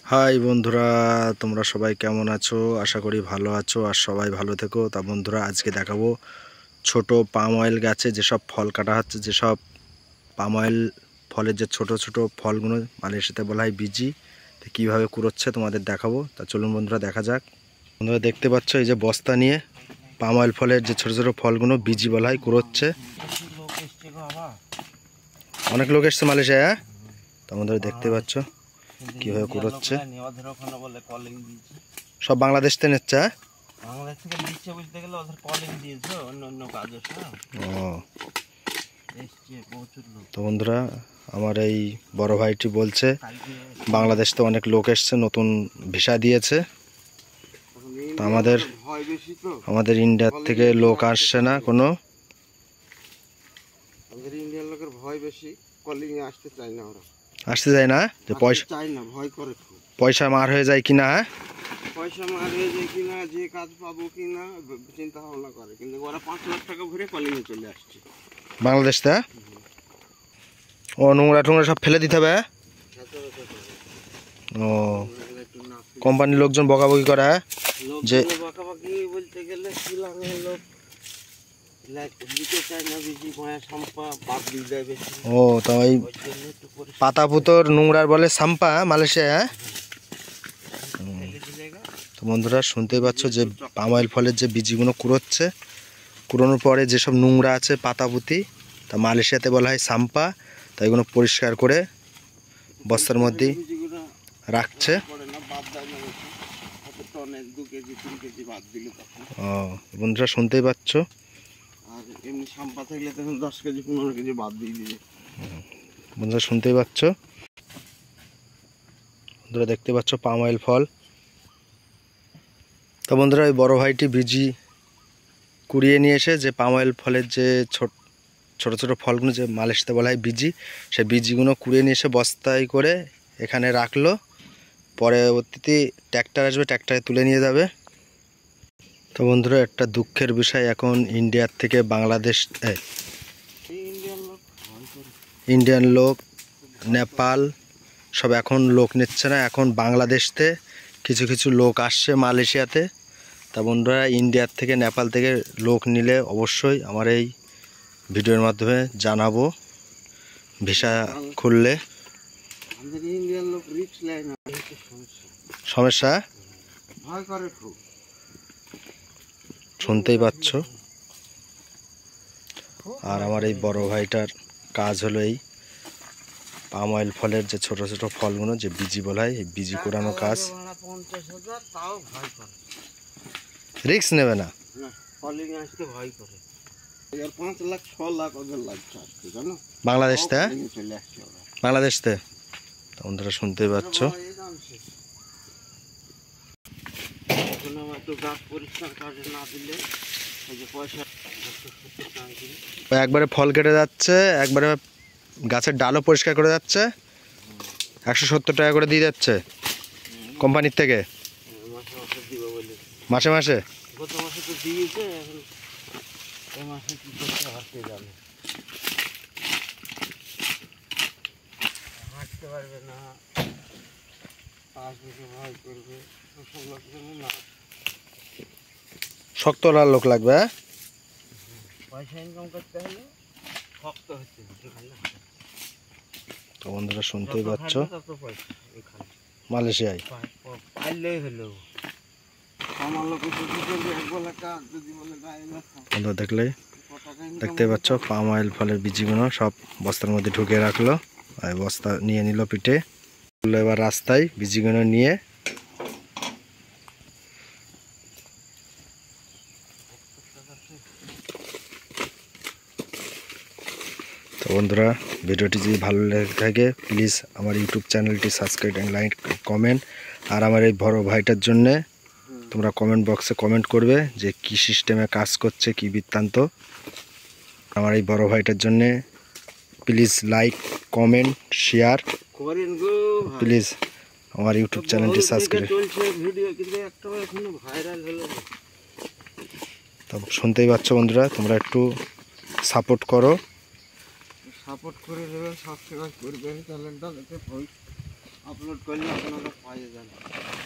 High বন্ধুরা, তোমরা সবাই কেমন আছো? আশা করি ভালো আছো আর সবাই ভালো থেকো। তা বন্ধুরা, আজকে দেখাবো ছোট পাম অয়েল গাছে যেসব ফল কাটা হচ্ছে, যেসব পাম অয়েল ফলের যে ছোট ছোট ফলগুলো মালয়েশিয়াতে বলা হয় বিজি, তো কীভাবে কুড়োচ্ছে তোমাদের দেখাবো। তা চলুন বন্ধুরা, দেখা যাক। বন্ধুরা দেখতে পাচ্ছ, এই যে বস্তা নিয়ে পাম অয়েল ফলের যে ছোট ছোট ফলগুলো বিজি বলা হয় কুড়োচ্ছে। অনেক লোক এসছে মালয়েশিয়া। তা বন্ধুরা দেখতে পাচ্ছ কিভাবে কুড়োচ্ছে। সব বাংলাদেশ থেকে নিচ্ছে। তো বন্ধুরা, আমার এই বড় ভাইটি বলছে বাংলাদেশ তো অনেক লোক এসছে, নতুন ভিসা দিয়েছে। তো আমাদের ইন্ডিয়ার থেকে লোক আসছে না কোনো। ইন্ডিয়ান লোকের ভয় বেশি, কলিং এ আসতে চায় না, ওরা আসতে চায় না, যে পয়সা চায় না, ভয় করে। পয়সা মার হয়ে যায় কিনা, পয়সা মার হয়ে যায় কিনা, যে কাজ পাবো কিনা চিন্তা ভাবনা করে, কিন্তু ওরা 5 লাখ টাকা ভরে কলিং এ চলে আসছে বাংলাদেশ তা। ও নোংরা টোংরা সব ফেলে দিতে হবে। ও কোম্পানির লোকজন বকাবকি করে যে বকাবকি বলতে গেলে শিলংয়ের লোক ও তো ওই পাতা পুতোর নোংরার বলে সাম্পা মালয়েশিয়া। তো বন্ধুরা শুনতেই পাচ্ছ যে পাম অয়েল ফলের যে বীজগুলো কুড়োচ্ছে, কুড়োনোর পরে যেসব নোংরা আছে পাতাপুতি, তা মালয়েশিয়াতে বলা হয় সাম্পা। তা এগুলো পরিষ্কার করে বস্তার মধ্যে রাখছে। ও বন্ধুরা শুনতেই পাচ্ছ, বন্ধুরা শুনতেই পাচ্ছ, বন্ধুরা দেখতে পাচ্ছ পাম অয়েল ফল। তো বন্ধুরা, ওই বড় ভাইটি বীজি কুড়িয়ে নিয়ে এসে যে পাম অয়েল ফলের যে ছোট ছোট ফলগুলো যে মালয়েশিয়াতে বলা হয় বিজি, সেই বীজগুলো কুড়িয়ে নিয়ে এসে বস্তায় করে এখানে রাখলো। পরবর্তীতে ট্র্যাক্টর আসবে, ট্র্যাক্টরে তুলে নিয়ে যাবে। তো বন্ধুরা, একটা দুঃখের বিষয়, এখন ইন্ডিয়ার থেকে বাংলাদেশ, ইন্ডিয়ান লোক, নেপাল সব এখন লোক নিচ্ছে না। এখন বাংলাদেশতে কিছু কিছু লোক আসছে মালয়েশিয়াতে। তা বন্ধুরা, ইন্ডিয়ার থেকে নেপাল থেকে লোক নিলে অবশ্যই আমার এই ভিডিওর মাধ্যমে জানাবো, ভিসা খুললে। সমস্যা শুনতেই পাচ্ছ। আর আমার এই বড় ভাইটার কাজ হলো এই পাম অয়েল ফলের যে ছোট ছোট ফলগুলো যে বীজি বলা হয়, এই বীজি কোড়ানো কাজ। রিস্ক নেবে না, বাংলাদেশ থেকে, বাংলাদেশ থেকে। তোমরা শুনতেই পাচ্ছ। একবারে ফল কেটে যাচ্ছে, একবারে গাছের ডালও পরিষ্কার করে যাচ্ছে। 170 টাকা করে দিয়ে যাচ্ছে কোম্পানির থেকে মাসে মাসে। গত মাসে তো দিয়েছে, এখন এই মাসে কি করতে হাঁটতে যাবে, হাঁটতে পারবে না, আসবে ভয় করবে, সব লোকজন না। শক্ত লোক লাগবে, পয়সা ইনকাম করতে হলে শক্ত হচ্ছে। তো বন্ধুরা শুনতেই পাচ্ছ, মালয়েশিয়ায় পারলেই হলো। দেখলে দেখতে পাচ্ছ পাম অয়েল ফলের বীজগুলো সব বস্তার মধ্যে ঢুকে রাখলো। আর বস্তা নিয়ে নিল পিঠে, এবার রাস্তায় বীজগুলো নিয়ে। তো বন্ধুরা, ভিডিওটি যদি ভালো লেগে থাকে প্লিজ আমার ইউটিউব চ্যানেলটি সাবস্ক্রাইব অ্যান্ড লাইক কমেন্ট। আর আমার এই বড় ভাইটার জন্যে তোমরা কমেন্ট বক্সে কমেন্ট করবে যে কি সিস্টেমে কাজ করছে, কি বৃত্তান্ত। আমার এই বড় ভাইটার জন্যে please like comment share please আমার ইউটিউব চ্যানেলটি সাবস্ক্রাইব। তো শুনতেই পাচ্ছ বন্ধুরা, তোমরা একটু সাপোর্ট করো, সাপোর্ট করে দেবেন, সাবস্ক্রাইব করবেন চ্যানেলটা, যাতে আপলোড করলে আপনারা পাইয়ে যান।